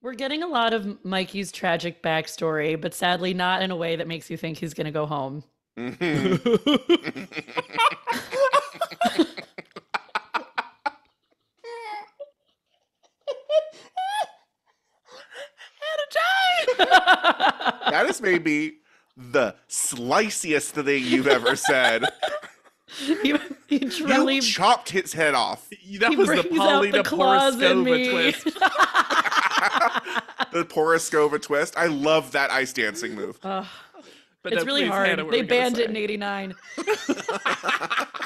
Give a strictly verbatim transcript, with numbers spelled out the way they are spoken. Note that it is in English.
We're getting a lot of Mikey's tragic backstory, but sadly not in a way that makes you think he's going to go home. Mm-hmm. That is maybe the sliciest thing you've ever said. he, he truly You chopped his head off. That he was the brings out the Paulina claws in Poriskova me. twist. The Poriskova twist. I love that ice dancing move. Uh, But it's no, really please, hard. Hannah, what They were we gonna banned it say? in eighty-nine.